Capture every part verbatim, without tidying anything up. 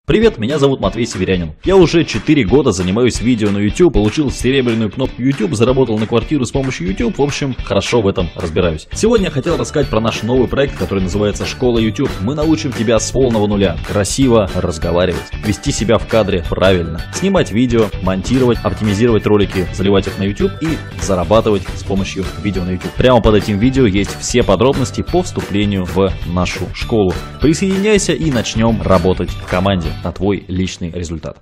Привет, меня зовут Матвей Северянин. Я уже четыре года занимаюсь видео на YouTube, получил серебряную кнопку YouTube, заработал на квартиру с помощью YouTube, в общем, хорошо в этом разбираюсь. Сегодня я хотел рассказать про наш новый проект, который называется «Школа YouTube». Мы научим тебя с полного нуля красиво разговаривать, вести себя в кадре правильно, снимать видео, монтировать, оптимизировать ролики, заливать их на YouTube и зарабатывать с помощью видео на YouTube. Прямо под этим видео есть все подробности по вступлению в нашу школу. Присоединяйся и начнем работать в команде на твой личный результат.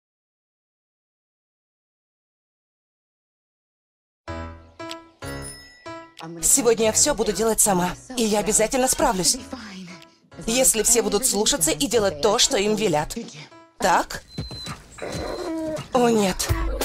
Сегодня я все буду делать сама, и я обязательно справлюсь. Если все будут слушаться и делать то, что им велят. Так? О, нет.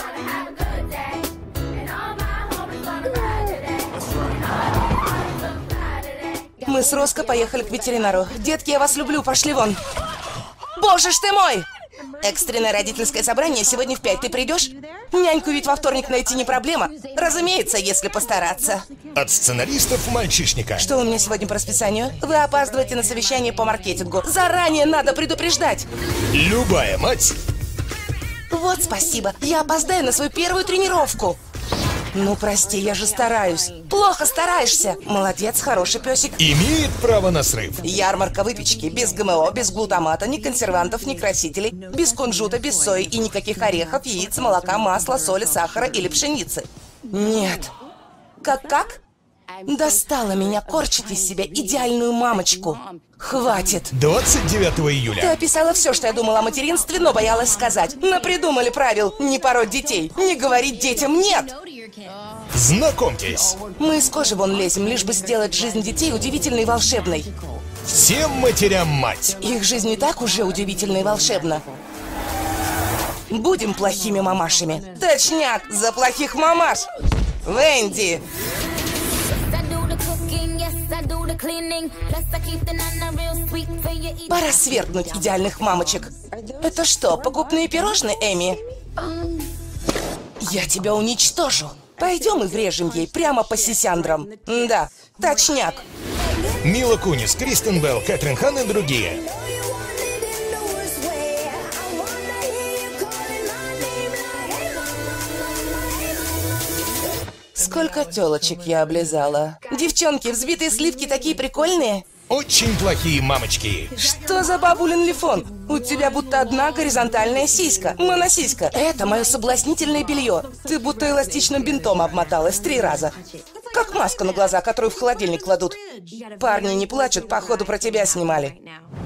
Мы с Роско поехали к ветеринару. Детки, я вас люблю, пошли вон. Боже ж ты мой! Экстренное родительское собрание сегодня в пять. Ты придешь? Няньку ведь во вторник найти не проблема. Разумеется, если постараться. От сценаристов «Мальчишника». Что у меня сегодня по расписанию? Вы опаздываете на совещание по маркетингу. Заранее надо предупреждать. Любая мать. Вот спасибо. Я опоздаю на свою первую тренировку. Ну, прости, я же стараюсь. Плохо стараешься. Молодец, хороший песик. Имеет право на срыв. Ярмарка выпечки. Без ГМО, без глутамата, ни консервантов, ни красителей. Без кунжута, без сои и никаких орехов, яиц, молока, масла, соли, сахара или пшеницы. Нет. Как-как? Достала меня корчить из себя идеальную мамочку. Хватит. двадцать девятого Ты июля. описала все, что я думала о материнстве, но боялась сказать. Напридумали правил. Не пороть детей, не говорить детям «нет». Знакомьтесь. Мы из кожи вон лезем, лишь бы сделать жизнь детей удивительной и волшебной. Всем матерям мать. Их жизнь и так уже удивительна и волшебна. Будем плохими мамашами. Точняк, за плохих мамаш. Венди. Пора свергнуть идеальных мамочек. Это что, покупные пирожные, Эми? Я тебя уничтожу. Пойдем и врежем ей прямо по сисяндрам. Да, точняк. Мила Кунис, Кристен Белл, Кэтрин Хан и другие. Сколько телочек я облизала. Девчонки, взбитые сливки такие прикольные. Очень плохие мамочки. Что за бабулин лифон? У тебя будто одна горизонтальная сиська. Моносиська. Это мое соблазнительное белье. Ты будто эластичным бинтом обмоталась три раза. Как маска на глаза, которую в холодильник кладут. Парни не плачут, походу про тебя снимали.